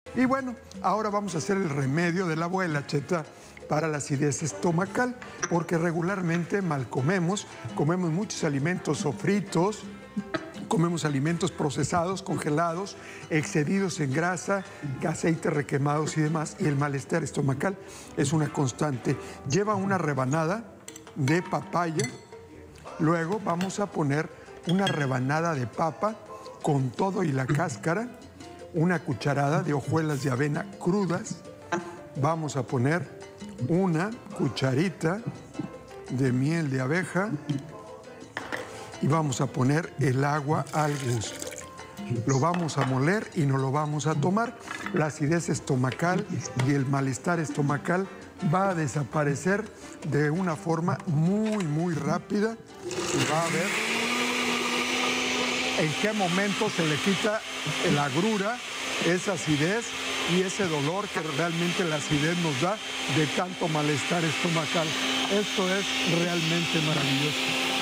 Y bueno, ahora vamos a hacer el remedio de la abuela, Cheta, para la acidez estomacal, porque regularmente mal comemos muchos alimentos sofritos, comemos alimentos procesados, congelados, excedidos en grasa, aceites requemados y demás, y el malestar estomacal es una constante. Lleva una rebanada de papaya, luego vamos a poner una rebanada de papa con todo y la cáscara, una cucharada de hojuelas de avena crudas, vamos a poner una cucharita de miel de abeja y vamos a poner el agua al gusto. Lo vamos a moler y nos lo vamos a tomar. La acidez estomacal y el malestar estomacal va a desaparecer de una forma muy rápida y va a ver en qué momento se le quita la agrura, esa acidez y ese dolor que realmente la acidez nos da de tanto malestar estomacal. Esto es realmente maravilloso.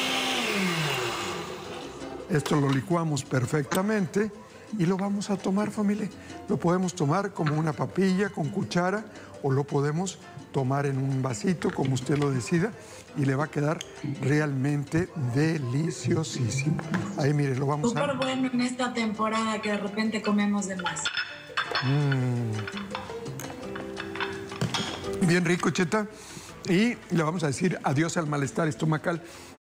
Esto lo licuamos perfectamente y lo vamos a tomar, familia. Lo podemos tomar como una papilla con cuchara o lo podemos tomar en un vasito, como usted lo decida, y le va a quedar realmente deliciosísimo. Ahí, mire, lo vamos a... Súper bueno en esta temporada que de repente comemos de más. Bien rico, Cheta. Y le vamos a decir adiós al malestar estomacal.